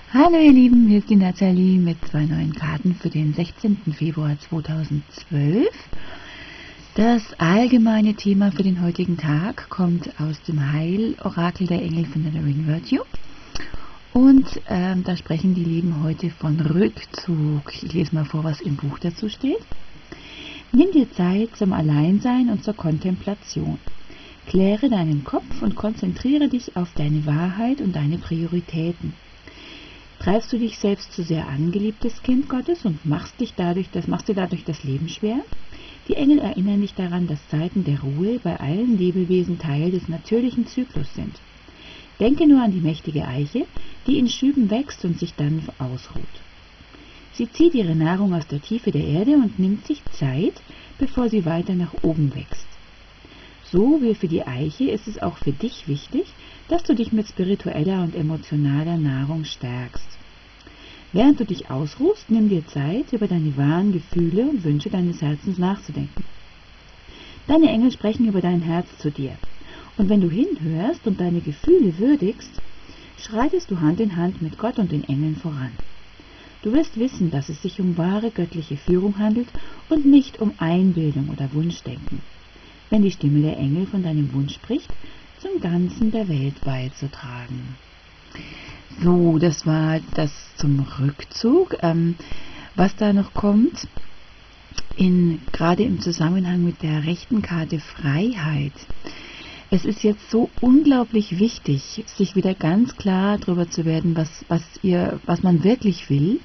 Hallo ihr Lieben, hier ist die Nathalie mit zwei neuen Karten für den 16. Februar 2012. Das allgemeine Thema für den heutigen Tag kommt aus dem Heilorakel der Engel von der Doreen Virtue. Und da sprechen die Lieben heute von Rückzug. Ich lese mal vor, was im Buch dazu steht. Nimm dir Zeit zum Alleinsein und zur Kontemplation. Kläre deinen Kopf und konzentriere dich auf deine Wahrheit und deine Prioritäten. Treibst du dich selbst zu sehr an, geliebtes Kind Gottes, und machst dir dadurch das Leben schwer? Die Engel erinnern dich daran, dass Zeiten der Ruhe bei allen Lebewesen Teil des natürlichen Zyklus sind. Denke nur an die mächtige Eiche, die in Schüben wächst und sich dann ausruht. Sie zieht ihre Nahrung aus der Tiefe der Erde und nimmt sich Zeit, bevor sie weiter nach oben wächst. So wie für die Eiche ist es auch für dich wichtig, dass du dich mit spiritueller und emotionaler Nahrung stärkst. Während du dich ausruhst, nimm dir Zeit, über deine wahren Gefühle und Wünsche deines Herzens nachzudenken. Deine Engel sprechen über dein Herz zu dir. Und wenn du hinhörst und deine Gefühle würdigst, schreitest du Hand in Hand mit Gott und den Engeln voran. Du wirst wissen, dass es sich um wahre göttliche Führung handelt und nicht um Einbildung oder Wunschdenken. Wenn die Stimme der Engel von deinem Wunsch spricht, zum Ganzen der Welt beizutragen. So, das war das zum Rückzug. Was da noch kommt, gerade im Zusammenhang mit der rechten Karte Freiheit. Es ist jetzt so unglaublich wichtig, sich wieder ganz klar darüber zu werden, was man wirklich will,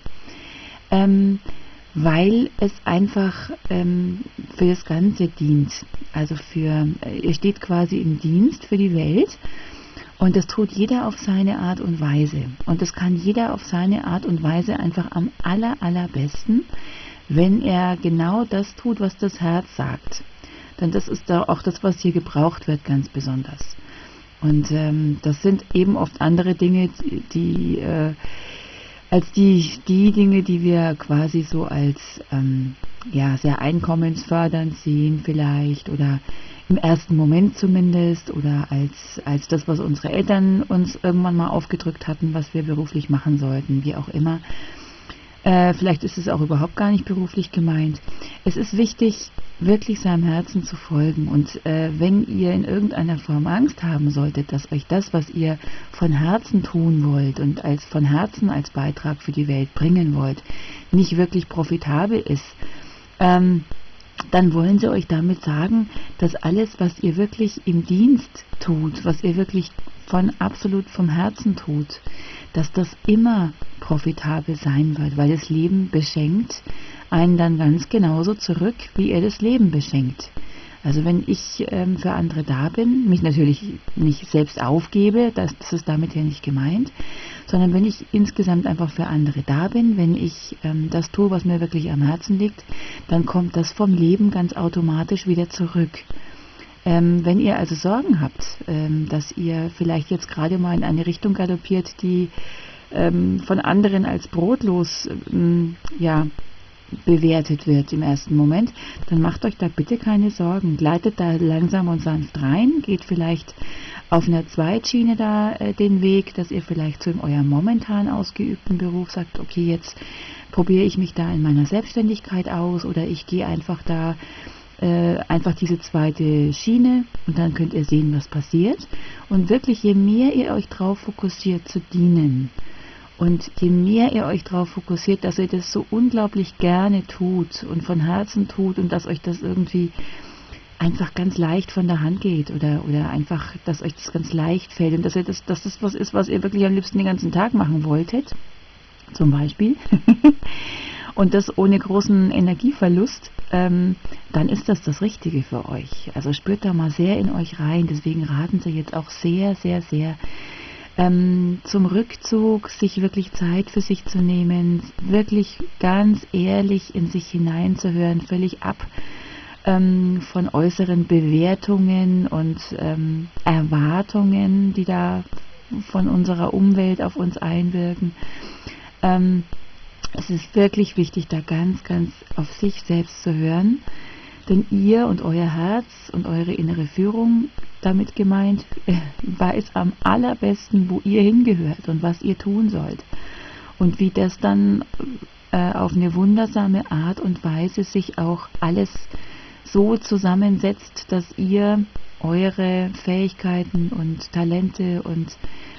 weil es einfach für das Ganze dient. Also ihr steht quasi im Dienst für die Welt, und das tut jeder auf seine Art und Weise. Und das kann jeder auf seine Art und Weise einfach am allerbesten, wenn er genau das tut, was das Herz sagt. Denn das ist da auch das, was hier gebraucht wird, ganz besonders. Und das sind eben oft andere Dinge, als die Dinge, die wir quasi so als sehr einkommensfördernd sehen vielleicht, oder im ersten Moment zumindest, oder als das, was unsere Eltern uns irgendwann mal aufgedrückt hatten, was wir beruflich machen sollten, wie auch immer. Vielleicht ist es auch überhaupt gar nicht beruflich gemeint. Es ist wichtig, wirklich seinem Herzen zu folgen. Und wenn ihr in irgendeiner Form Angst haben solltet, dass euch das, was ihr von Herzen tun wollt und von Herzen als Beitrag für die Welt bringen wollt, nicht wirklich profitabel ist, dann wollen sie euch damit sagen, dass alles, was ihr wirklich im Dienst tut, was ihr wirklich absolut vom Herzen tut, dass das immer profitabel sein wird, weil das Leben beschenkt einen dann ganz genauso zurück, wie ihr das Leben beschenkt. Also wenn ich für andere da bin, mich natürlich nicht selbst aufgebe, das ist damit ja nicht gemeint, sondern wenn ich insgesamt einfach für andere da bin, wenn ich das tue, was mir wirklich am Herzen liegt, dann kommt das vom Leben ganz automatisch wieder zurück. Wenn ihr also Sorgen habt, dass ihr vielleicht jetzt gerade mal in eine Richtung galoppiert, die von anderen als brotlos bewertet wird im ersten Moment, dann macht euch da bitte keine Sorgen. Gleitet da langsam und sanft rein, geht vielleicht auf einer Zweitschiene da den Weg, dass ihr vielleicht so in eurem momentan ausgeübten Beruf sagt, okay, jetzt probiere ich mich da in meiner Selbstständigkeit aus, oder ich gehe einfach diese zweite Schiene, und dann könnt ihr sehen, was passiert. Und wirklich, je mehr ihr euch darauf fokussiert zu dienen, und je mehr ihr euch darauf fokussiert, dass ihr das so unglaublich gerne tut und von Herzen tut, und dass euch das irgendwie einfach ganz leicht von der Hand geht, oder einfach, dass euch das ganz leicht fällt, und dass das was ist, was ihr wirklich am liebsten den ganzen Tag machen wolltet, zum Beispiel, und das ohne großen Energieverlust, dann ist das Richtige für euch. Also spürt da mal sehr in euch rein. Deswegen raten sie jetzt auch sehr, sehr, sehr zum Rückzug, sich wirklich Zeit für sich zu nehmen, wirklich ganz ehrlich in sich hineinzuhören, völlig ab von äußeren Bewertungen und Erwartungen, die da von unserer Umwelt auf uns einwirken. Es ist wirklich wichtig, da ganz, ganz auf sich selbst zu hören, denn ihr und euer Herz und eure innere Führung, damit gemeint, weiß am allerbesten, wo ihr hingehört und was ihr tun sollt. und wie das dann auf eine wundersame Art und Weise sich auch alles so zusammensetzt, dass ihr eure Fähigkeiten und Talente und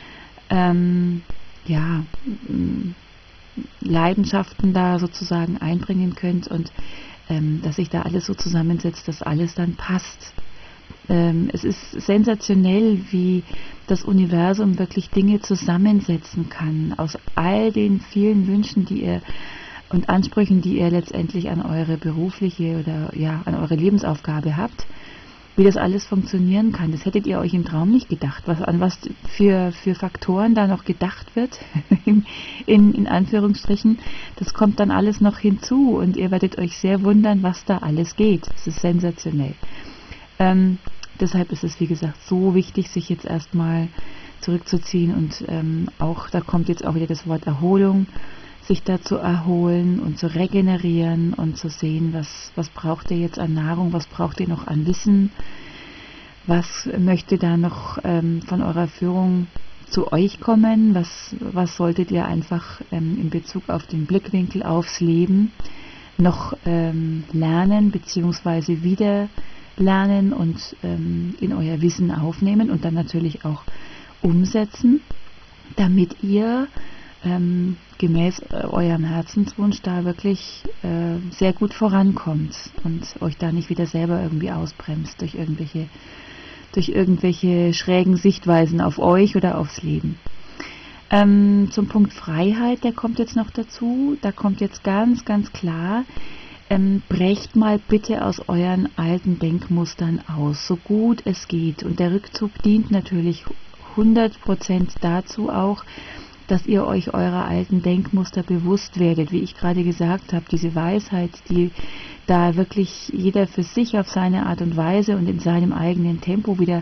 Leidenschaften da sozusagen einbringen könnt und dass sich da alles so zusammensetzt, dass alles dann passt. Es ist sensationell, wie das Universum wirklich Dinge zusammensetzen kann aus all den vielen Wünschen, die ihr und Ansprüchen, die ihr letztendlich an eure berufliche oder an eure Lebensaufgabe habt. Wie das alles funktionieren kann, das hättet ihr euch im Traum nicht gedacht, an was für Faktoren da noch gedacht wird, in Anführungsstrichen. Das kommt dann alles noch hinzu und ihr werdet euch sehr wundern, was da alles geht. Es ist sensationell. Deshalb ist es, wie gesagt, so wichtig, sich jetzt erstmal zurückzuziehen und auch, da kommt jetzt auch wieder das Wort Erholung, sich da zu erholen und zu regenerieren und zu sehen, was braucht ihr jetzt an Nahrung, was braucht ihr noch an Wissen, was möchte da noch von eurer Führung zu euch kommen, was solltet ihr einfach in Bezug auf den Blickwinkel aufs Leben noch lernen bzw. wieder lernen und in euer Wissen aufnehmen und dann natürlich auch umsetzen, damit ihr gemäß eurem Herzenswunsch da wirklich sehr gut vorankommt und euch da nicht wieder selber irgendwie ausbremst durch irgendwelche schrägen Sichtweisen auf euch oder aufs Leben. Zum Punkt Freiheit, der kommt jetzt noch dazu. Da kommt jetzt ganz, ganz klar, brecht mal bitte aus euren alten Denkmustern aus, so gut es geht. Und der Rückzug dient natürlich 100% dazu auch, dass ihr euch eurer alten Denkmuster bewusst werdet, wie ich gerade gesagt habe, diese Weisheit, die da wirklich jeder für sich auf seine Art und Weise und in seinem eigenen Tempo wieder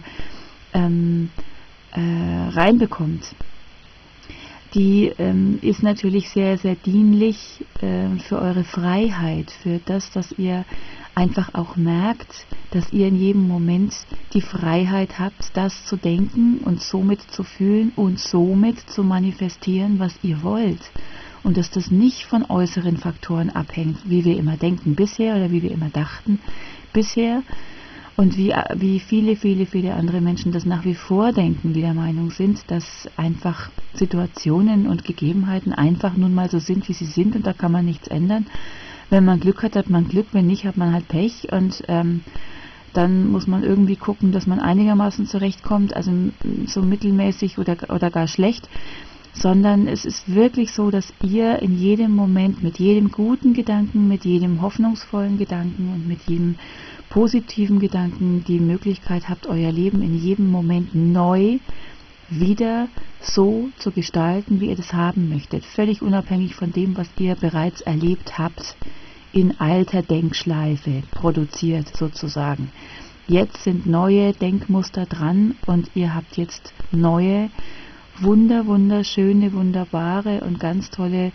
reinbekommt. Die ist natürlich sehr, sehr dienlich für eure Freiheit, für das, dass ihr einfach auch merkt, dass ihr in jedem Moment die Freiheit habt, das zu denken und somit zu fühlen und somit zu manifestieren, was ihr wollt. Und dass das nicht von äußeren Faktoren abhängt, wie wir immer denken bisher oder wie wir immer dachten bisher. Und wie viele, viele, viele andere Menschen das nach wie vor denken, die der Meinung sind, dass einfach Situationen und Gegebenheiten einfach nun mal so sind, wie sie sind und da kann man nichts ändern. Wenn man Glück hat, hat man Glück, wenn nicht, hat man halt Pech und dann muss man irgendwie gucken, dass man einigermaßen zurechtkommt, also so mittelmäßig oder gar schlecht, sondern es ist wirklich so, dass ihr in jedem Moment mit jedem guten Gedanken, mit jedem hoffnungsvollen Gedanken und mit jedem positiven Gedanken die Möglichkeit habt, euer Leben in jedem Moment neu wieder so zu gestalten, wie ihr das haben möchtet. Völlig unabhängig von dem, was ihr bereits erlebt habt, in alter Denkschleife produziert sozusagen. Jetzt sind neue Denkmuster dran und ihr habt jetzt neue, wunderschöne, wunderbare und ganz tolle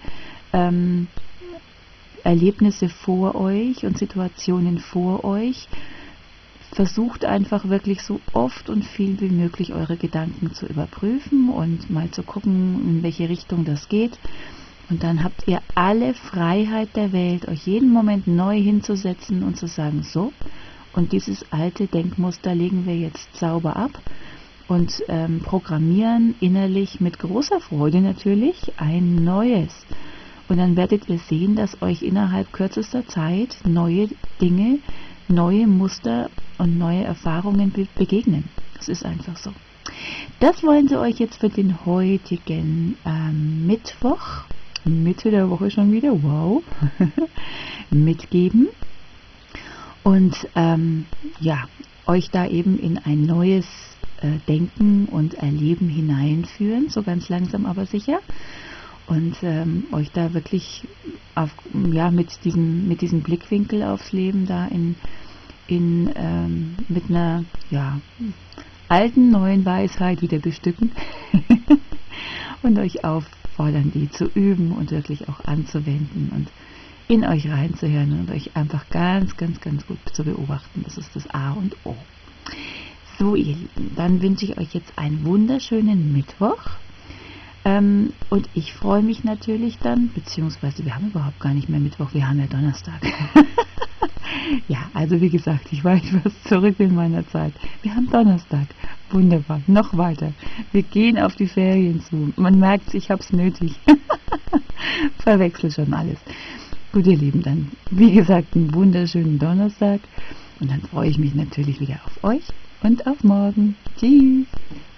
Erlebnisse vor euch und Situationen vor euch. Versucht einfach wirklich so oft und viel wie möglich eure Gedanken zu überprüfen und mal zu gucken, in welche Richtung das geht. Und dann habt ihr alle Freiheit der Welt, euch jeden Moment neu hinzusetzen und zu sagen, so, und dieses alte Denkmuster legen wir jetzt sauber ab und programmieren innerlich mit großer Freude natürlich ein neues. Und dann werdet ihr sehen, dass euch innerhalb kürzester Zeit neue Dinge, neue Muster und neue Erfahrungen begegnen. Das ist einfach so. Das wollen sie euch jetzt für den heutigen Mittwoch, Mitte der Woche schon wieder, wow, mitgeben. Und euch da eben in ein neues Denken und Erleben hineinführen, so ganz langsam aber sicher. Und euch da wirklich mit diesem Blickwinkel aufs Leben da mit einer alten neuen Weisheit wieder bestücken und euch auffordern, die zu üben und wirklich auch anzuwenden und in euch reinzuhören und euch einfach ganz, ganz, ganz gut zu beobachten. Das ist das A und O. So, ihr Lieben, dann wünsche ich euch jetzt einen wunderschönen Mittwoch. Und ich freue mich natürlich dann, beziehungsweise wir haben überhaupt gar nicht mehr Mittwoch, wir haben ja Donnerstag. Ja, also wie gesagt, ich war etwas zurück in meiner Zeit. Wir haben Donnerstag. Wunderbar. Noch weiter. Wir gehen auf die Ferien zu. Man merkt, ich habe es nötig. Verwechsel schon alles. Gut, ihr Lieben, dann wie gesagt einen wunderschönen Donnerstag. Und dann freue ich mich natürlich wieder auf euch und auf morgen. Tschüss.